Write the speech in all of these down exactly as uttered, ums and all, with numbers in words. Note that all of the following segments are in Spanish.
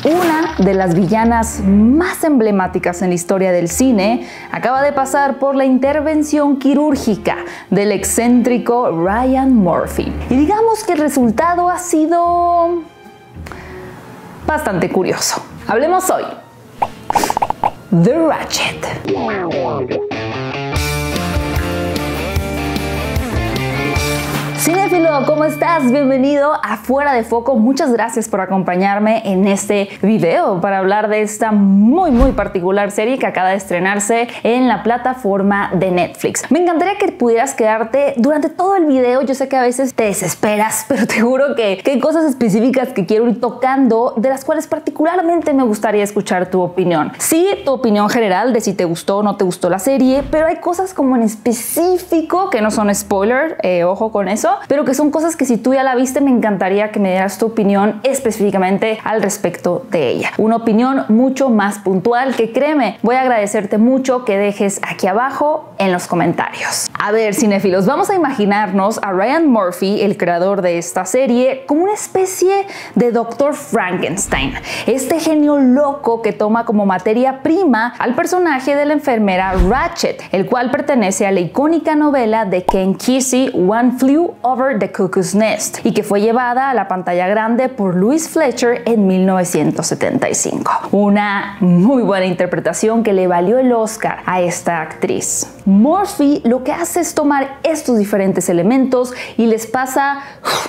Una de las villanas más emblemáticas en la historia del cine acaba de pasar por la intervención quirúrgica del excéntrico Ryan Murphy. Y digamos que el resultado ha sido bastante curioso. Hablemos hoy de Ratchet. Cinéfilo, ¿cómo estás? Bienvenido a Fuera de Foco. Muchas gracias por acompañarme en este video para hablar de esta muy muy particular serie que acaba de estrenarse en la plataforma de Netflix. Me encantaría que pudieras quedarte durante todo el video. Yo sé que a veces te desesperas, pero te juro que, que hay cosas específicas que quiero ir tocando, de las cuales particularmente me gustaría escuchar tu opinión. Sí, tu opinión general de si te gustó o no te gustó la serie, pero hay cosas como en específico que no son spoiler, eh, ojo con eso, pero que son cosas que si tú ya la viste me encantaría que me dieras tu opinión específicamente al respecto de ella. Una opinión mucho más puntual que, créeme, voy a agradecerte mucho que dejes aquí abajo en los comentarios. A ver, cinéfilos, vamos a imaginarnos a Ryan Murphy, el creador de esta serie, como una especie de doctor Frankenstein, este genio loco que toma como materia prima al personaje de la enfermera Ratchet, el cual pertenece a la icónica novela de Ken Kesey, One Flew Over the Cuckoo's Nest, y que fue llevada a la pantalla grande por Louise Fletcher en mil novecientos setenta y cinco. Una muy buena interpretación que le valió el Oscar a esta actriz. Murphy lo que hace es tomar estos diferentes elementos y les pasa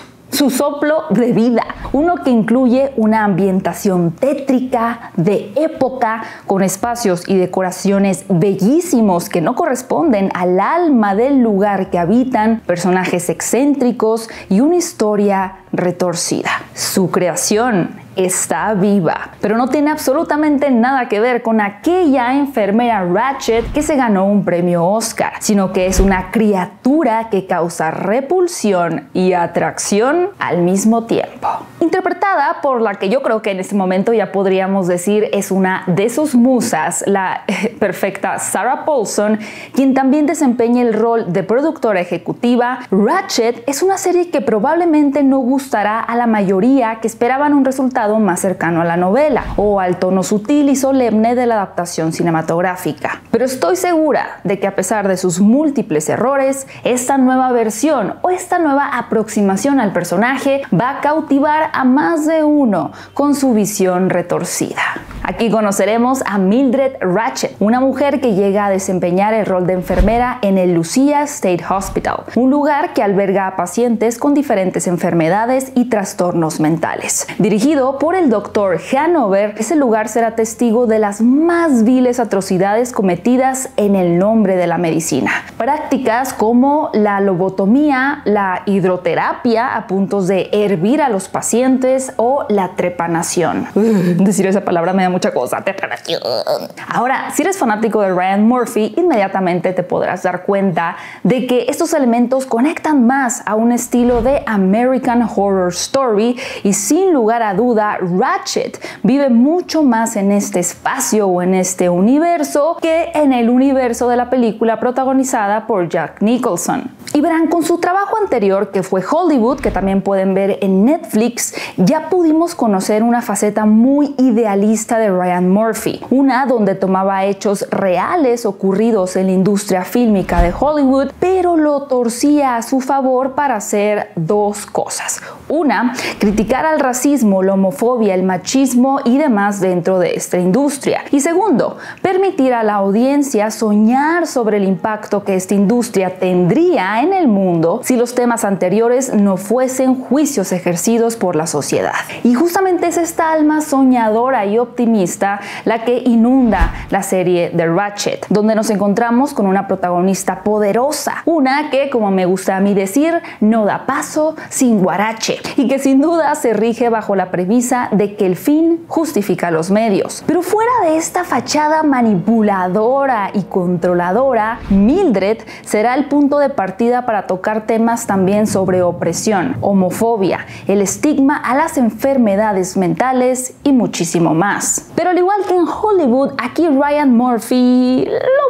su soplo de vida, uno que incluye una ambientación tétrica, de época, con espacios y decoraciones bellísimos que no corresponden al alma del lugar que habitan, personajes excéntricos y una historia retorcida. Su creación está viva, pero no tiene absolutamente nada que ver con aquella enfermera Ratchet que se ganó un premio Oscar, sino que es una criatura que causa repulsión y atracción al mismo tiempo. Interpretada por la que yo creo que en este momento ya podríamos decir es una de sus musas, la perfecta Sarah Paulson, quien también desempeña el rol de productora ejecutiva. Ratchet es una serie que probablemente no gustará a la mayoría que esperaban un resultado más cercano a la novela o al tono sutil y solemne de la adaptación cinematográfica. Pero estoy segura de que a pesar de sus múltiples errores, esta nueva versión o esta nueva aproximación al personaje va a cautivar a más de uno con su visión retorcida. Aquí conoceremos a Mildred Ratchet, una mujer que llega a desempeñar el rol de enfermera en el Lucia State Hospital, un lugar que alberga a pacientes con diferentes enfermedades y trastornos mentales. Dirigido por el doctor Hanover, ese lugar será testigo de las más viles atrocidades cometidas en el nombre de la medicina. Prácticas como la lobotomía, la hidroterapia a puntos de hervir a los pacientes o la trepanación. Uh, decir esa palabra me da mucha cosa. Trepanación. Ahora, si eres fanático de Ryan Murphy, inmediatamente te podrás dar cuenta de que estos elementos conectan más a un estilo de American Horror Story y sin lugar a duda Ratchet vive mucho más en este espacio o en este universo que en el universo de la película protagonizada por Jack Nicholson. Y verán, con su trabajo anterior que fue Hollywood, que también pueden ver en Netflix, ya pudimos conocer una faceta muy idealista de Ryan Murphy, una donde tomaba hechos reales ocurridos en la industria fílmica de Hollywood, pero lo torcía a su favor para hacer dos cosas. Una, criticar al racismo, la homofobia, el machismo y demás dentro de esta industria. Y segundo, permitir a la audiencia soñar sobre el impacto que esta industria tendría en el mundo si los temas anteriores no fuesen juicios ejercidos por la sociedad. Y justamente es esta alma soñadora y optimista la que inunda la serie de Ratchet, donde nos encontramos con una protagonista poderosa, una que, como me gusta a mí decir, no da paso sin guarache, y que sin duda se rige bajo la premisa de que el fin justifica los medios. Pero fuera de esta fachada manipuladora y controladora, Mildred será el punto de partida para tocar temas también sobre opresión, homofobia, el estigma a las enfermedades mentales y muchísimo más. Pero al igual que en Hollywood, aquí Ryan Murphy lo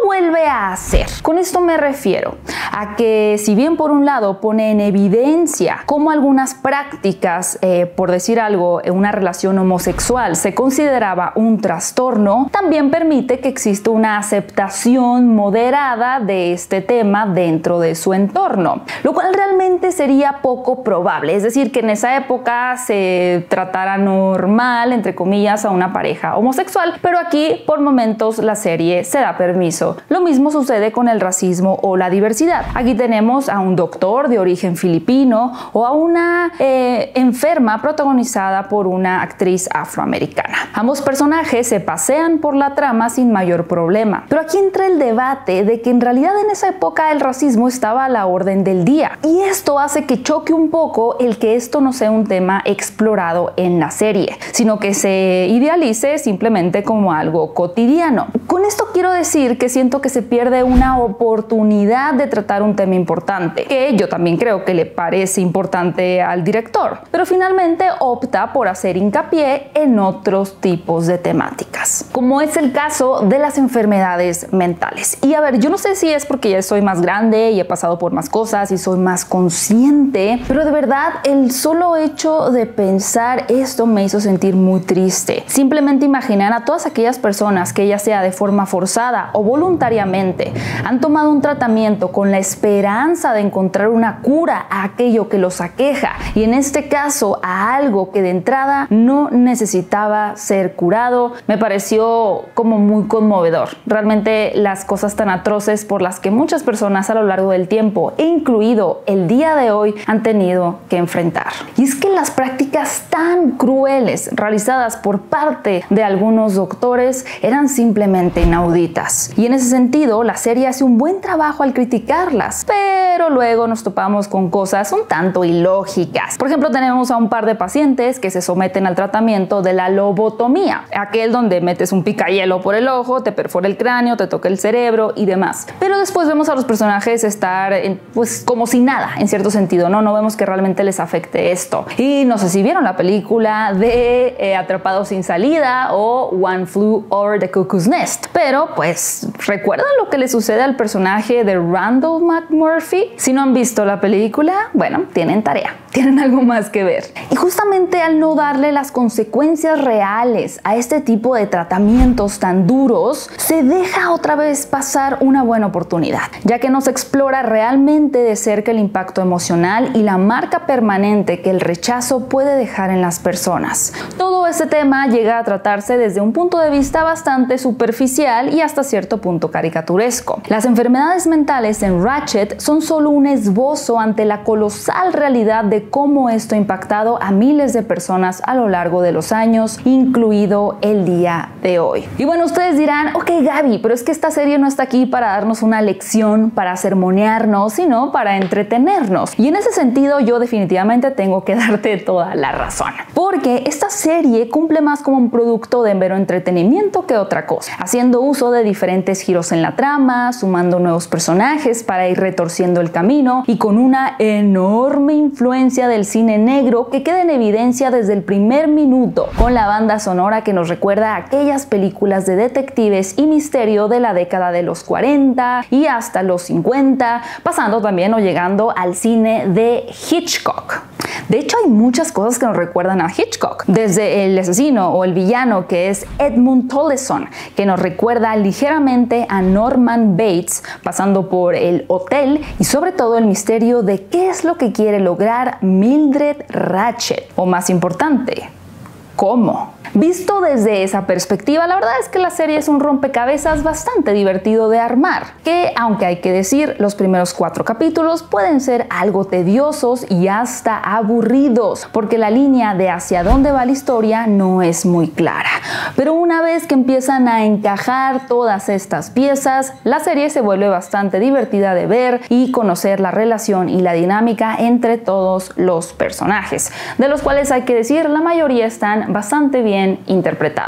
vuelve a hacer. Con esto me refiero a que si bien por un lado pone en evidencia cómo algunas prácticas, eh, por decir algo, en una relación homosexual se consideraba un trastorno, también permite que exista una aceptación moderada de este tema dentro de su entorno, lo cual realmente sería poco probable, es decir, que en esa época se tratara normal, entre comillas, a una pareja homosexual, pero aquí por momentos la serie se da permiso. Lo mismo sucede con el racismo o la diversidad. Aquí tenemos a un doctor de origen filipino o a una eh, enferma protagonizada por una actriz afroamericana. Ambos personajes se pasean por la trama sin mayor problema, pero aquí entra el debate de que en realidad en esa época el racismo estaba a la orden del día, y esto hace que choque un poco el que esto no sea un tema explorado en la serie, sino que se idealice simplemente como algo cotidiano. Con esto quiero decir que siento que se pierde una oportunidad de tratar un tema importante, que yo también creo que le parece importante al director, pero finalmente opta por hacer hincapié en otros tipos de temáticas, como es el caso de las enfermedades mentales. Y a ver, yo no sé si es porque ya soy más grande y he pasado por más cosas y soy más consciente, pero de verdad el solo hecho de pensar esto me hizo sentir muy triste. Simplemente imaginar a todas aquellas personas que, ya sea de forma forzada o voluntariamente, han tomado un tratamiento con la esperanza de encontrar una cura a aquello que los aqueja, y en este caso a algo que de entrada no necesitaba ser curado. Me pareció como muy conmovedor. Realmente las cosas tan atroces por las que muchas personas a lo largo del tiempo, e incluido el día de hoy, han tenido que enfrentar. Y es que las prácticas tan crueles realizadas por parte de algunos doctores eran simplemente inauditas. Y en ese sentido, la serie hace un buen trabajo al criticarlas, pero luego nos topamos con cosas un tanto ilógicas. Por ejemplo, tenemos a un par de pacientes que se someten al tratamiento de la lobotomía, aquel donde metes un picahielo por el ojo, te perfora el cráneo, te toca el cerebro y demás. Pero después vemos a los personajes estar en, pues como si nada, en cierto sentido, ¿no? No vemos que realmente les afecte esto. Y no sé si vieron la película de eh, Atrapados sin salida o One Flew Over the Cuckoo's Nest, pero pues ¿recuerdan lo que le sucede al personaje de Randall McMurphy? Si no han visto la película, bueno, tienen tarea, tienen algo más que ver. Y justamente al no darle las consecuencias reales a este tipo de tratamientos tan duros, se deja otra vez pasar una buena oportunidad, ya que nos explora realmente de cerca el impacto emocional y la marca permanente que el rechazo puede dejar en las personas. Todo este tema llega a tratarse desde un punto de vista bastante superficial y hasta cierto punto caricaturesco. Las enfermedades mentales en Ratched son solo un esbozo ante la colosal realidad de cómo esto ha impactado a miles de personas a lo largo de los años, incluido el día de hoy. Y bueno, ustedes dirán, ok Gaby, pero es que esta serie no está aquí para darnos una lección, para sermonearnos, sino para entretenernos. Y en ese sentido yo definitivamente tengo que darte toda la razón, porque esta serie cumple más como un producto de mero entretenimiento que otra cosa, haciendo uso de diferentes giros en la trama, sumando nuevos personajes para ir retorciendo el camino, y con una enorme influencia del cine negro que queda en evidencia desde el primer minuto, con la banda sonora que nos recuerda a aquellas películas de detectives y misterio de la década de los cuarenta y hasta los cincuenta, pasando también o llegando al cine de Hitchcock. De hecho, hay muchas cosas que nos recuerdan a Hitchcock, desde el asesino o el villano que es Edmund Tolleson, que nos recuerda ligeramente a Norman Bates, pasando por el hotel y sobre todo el misterio de qué es lo que quiere lograr Mildred Ratched, o más importante, ¿cómo? Visto desde esa perspectiva, la verdad es que la serie es un rompecabezas bastante divertido de armar, que aunque hay que decir, los primeros cuatro capítulos pueden ser algo tediosos y hasta aburridos, porque la línea de hacia dónde va la historia no es muy clara. Pero una vez que empiezan a encajar todas estas piezas, la serie se vuelve bastante divertida de ver y conocer la relación y la dinámica entre todos los personajes, de los cuales hay que decir, la mayoría están bastante bien interpretados.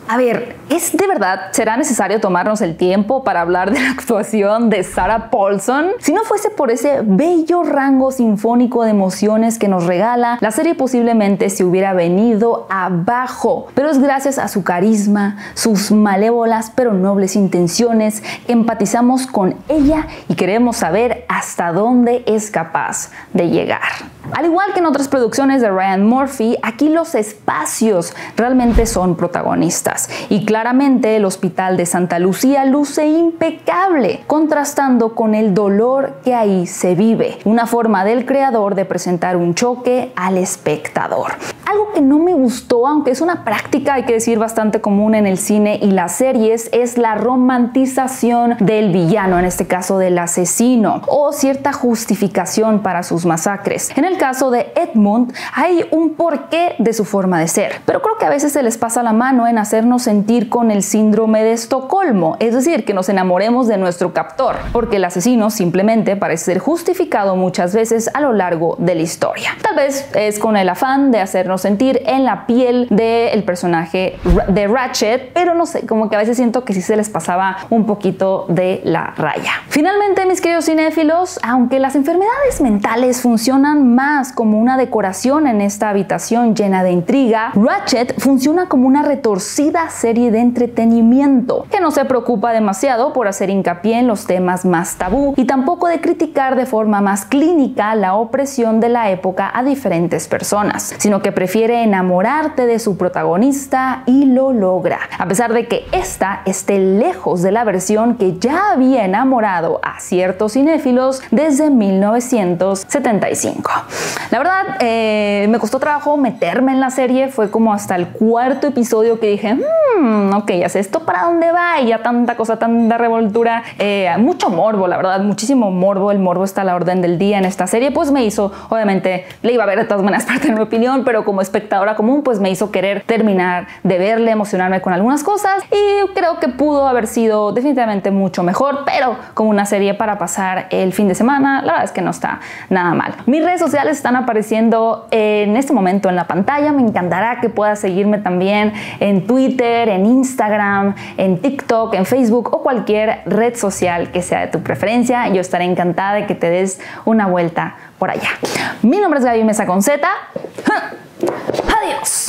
A ver, ¿es de verdad, será necesario tomarnos el tiempo para hablar de la actuación de Sarah Paulson? Si no fuese por ese bello rango sinfónico de emociones que nos regala, la serie posiblemente se hubiera venido abajo. Pero es gracias a su carisma, sus malévolas pero nobles intenciones, que empatizamos con ella y queremos saber hasta dónde es capaz de llegar. Al igual que en otras producciones de Ryan Murphy, aquí los espacios realmente son protagonistas y claramente el Hospital de Santa Lucía luce impecable, contrastando con el dolor que ahí se vive, una forma del creador de presentar un choque al espectador. Algo que no me gustó, aunque es una práctica, hay que decir, bastante común en el cine y las series, es la romantización del villano, en este caso del asesino, o cierta justificación para sus masacres. En el caso de Edmund, hay un porqué de su forma de ser, pero creo que a veces se les pasa la mano en hacernos sentir con el síndrome de Estocolmo, es decir, que nos enamoremos de nuestro captor, porque el asesino simplemente parece ser justificado muchas veces a lo largo de la historia. Tal vez es con el afán de hacernos sentir en la piel del personaje de Ratched, pero no sé, como que a veces siento que sí se les pasaba un poquito de la raya. Finalmente, mis queridos cinéfilos, aunque las enfermedades mentales funcionan más como una decoración en esta habitación llena de intriga, Ratched funciona como una retorcida serie de entretenimiento que no se preocupa demasiado por hacer hincapié en los temas más tabú y tampoco de criticar de forma más clínica la opresión de la época a diferentes personas, sino que prefiere enamorarte de su protagonista y lo logra, a pesar de que esta esté lejos de la versión que ya había enamorado a ciertos cinéfilos desde mil novecientos setenta y cinco. La verdad, eh, me costó trabajo meterme en la serie, fue como hasta el cuarto episodio que dije, mmm, ok, ya sé esto para dónde va, y ya tanta cosa, tanta revoltura, eh, mucho morbo, la verdad, muchísimo morbo, el morbo está a la orden del día en esta serie, pues me hizo, obviamente, le iba a ver de todas maneras para tener mi opinión, pero como espectadora común, pues me hizo querer terminar de verle, emocionarme con algunas cosas, y creo que pudo haber sido definitivamente mucho mejor, pero como una serie para pasar el fin de semana, la verdad es que no está nada mal. Mis redes sociales están apareciendo en este momento en la pantalla, me encantará que puedas seguirme también en Twitter, en Instagram, en TikTok, en Facebook o cualquier red social que sea de tu preferencia. Yo estaré encantada de que te des una vuelta por allá. Mi nombre es Gaby Mesa con Z. Adiós.